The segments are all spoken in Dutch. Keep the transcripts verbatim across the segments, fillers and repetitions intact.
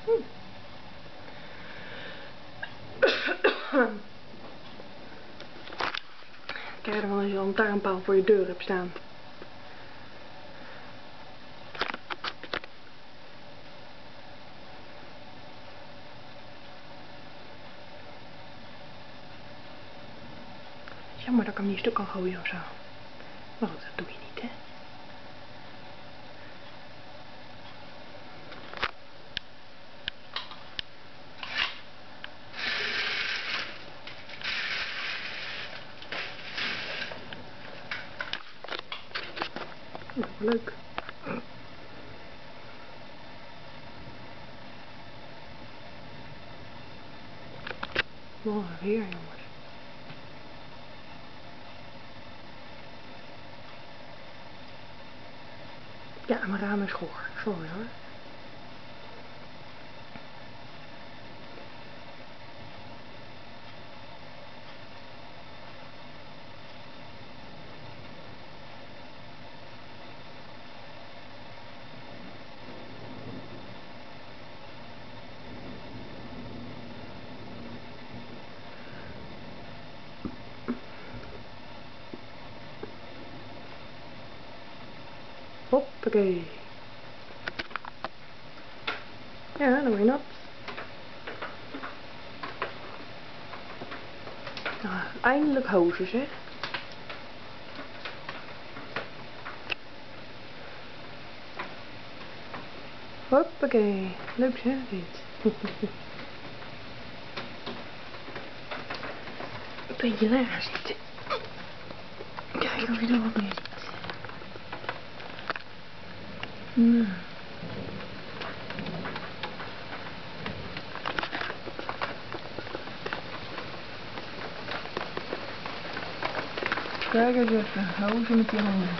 Hm. Kijk ervan als je al een lantaarnpaal voor je deur hebt staan. Jammer dat ik hem niet stuk kan gooien ofzo. Maar goed, dat doe je niet, hè. Nou, leuk. Mooi weer, jongens. Ja, mijn raam is goor. Sorry hoor. Hoppakee. Ja, dan word je nat. Nou, eindelijk hozen, zeg. Hoppakee. Leuk zeg dit. Een beetje lager zitten. Kijken of je er wat meer ziet. Nou. Kijk eens even, hou ze met je handen.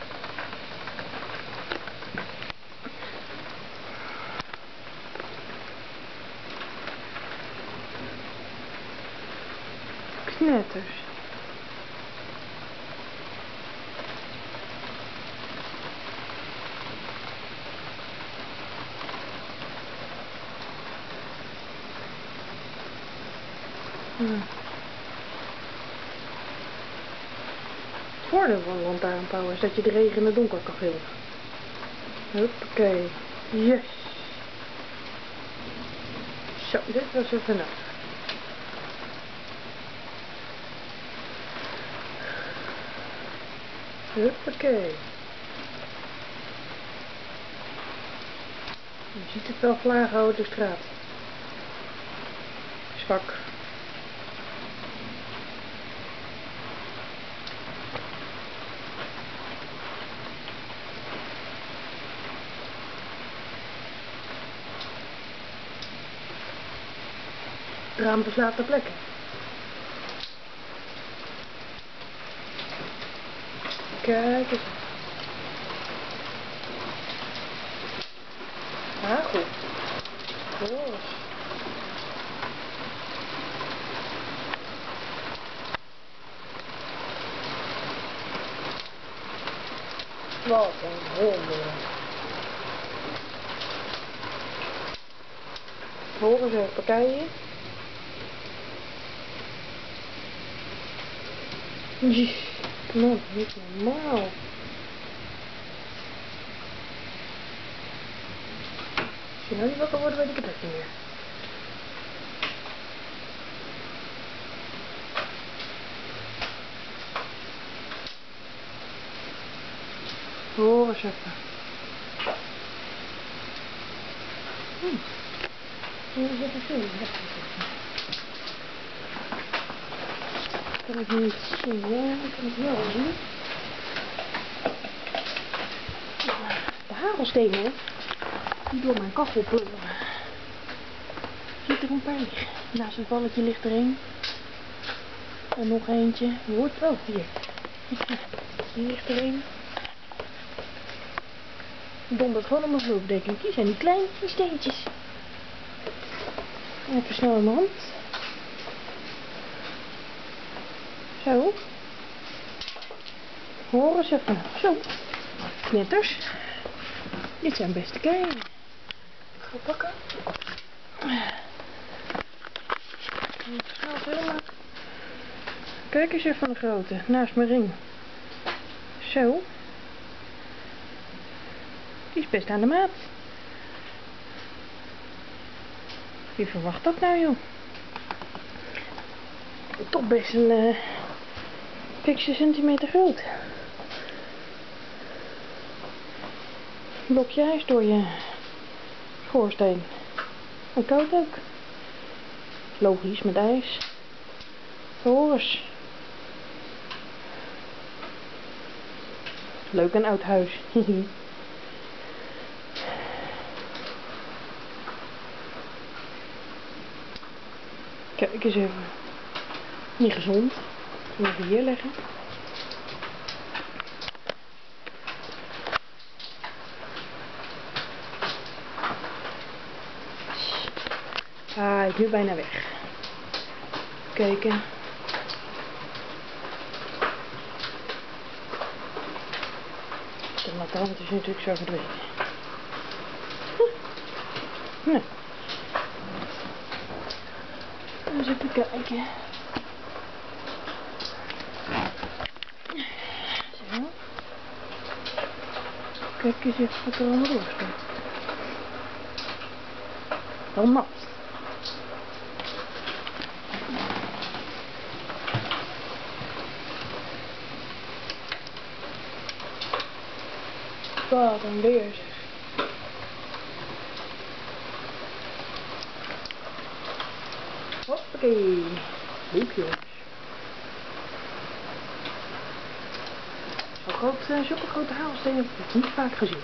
Knetters. Hmm. Het voordeel van een lantaarnpaal is dat je de regen in het donker kan filmen. Hoppakee. Yes. Zo, dit was even nodig. Hoppakee. Je ziet het wel vlagen over de straat. Zwak. Het raam beslaat de plekken. Kijk eens. Hagel. Roos. Wat een wonder. Horen ze partijen? Jee, man, niet normaal. Als je nou niet wakker wordt, weet ik het echt niet meer. Hoor eens even. Hm. Hoor eens even zien. Kan ik niet zien? Ja, ik kan het wel zien. De hagelstenen die door mijn kachel pleuren. Zit er een paar liggen. Naast het balletje ligt er één. En nog eentje. Je hoort wel hier. Hier ligt er één. Dondert gewoon op mijn vloer, denk ik. Die zijn niet klein, die steentjes. Even snel in mijn hand. Zo. Hoor eens even. Zo. Knetters. Dit zijn beste keien. Ga pakken. Niet snel filmen. Kijk eens even van de grote, naast mijn ring. Zo. Die is best aan de maat. Wie verwacht dat nou, joh? Toch best een uh, fikse centimeter groot. Blokje ijs door je schoorsteen. En koud ook. Logisch, met ijs. Hoor eens. Leuk een oud huis. Kijk eens even. Niet gezond. Even hier leggen. Ah, ik ben nu bijna weg. Kijken. De natarant is natuurlijk zo verdwenen. Hm. Nee. Eens even kijken. Zo. Kijk eens even wat er allemaal door staat. Wel nat. Wat een weer zeg. Hoppakee. Leuk jongens. Zo groot, uh, zulke grote hagelstenen heb ik niet vaak gezien.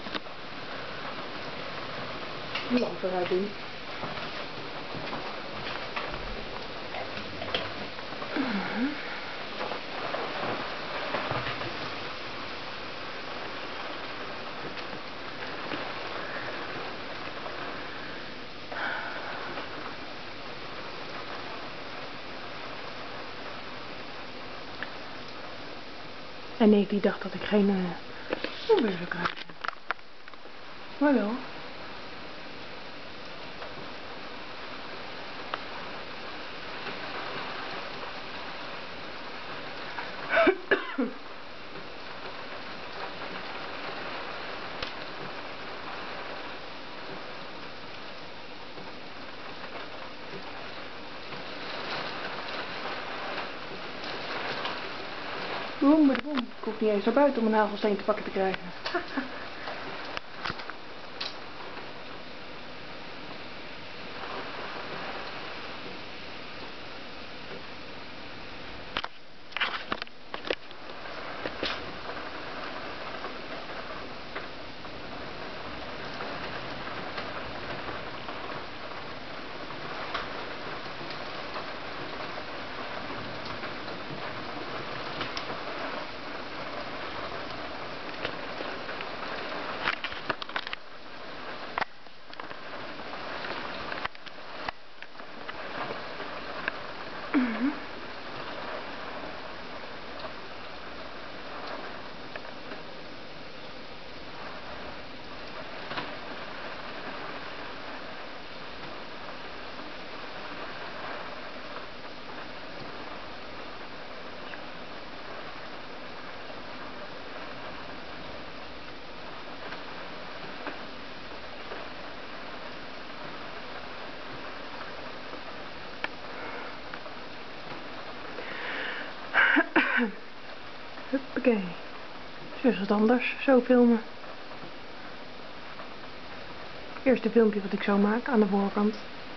Een lamp eruit doen. En nee, die dacht dat ik geen uh, onweer zou krijgen. Maar wel. Boem, boem. Ik hoef niet eens naar buiten om een hagelsteen te pakken te krijgen. Mm-hmm. Huppakee. Zo is het anders, zo filmen. Eerste filmpje wat ik zo maak aan de voorkant.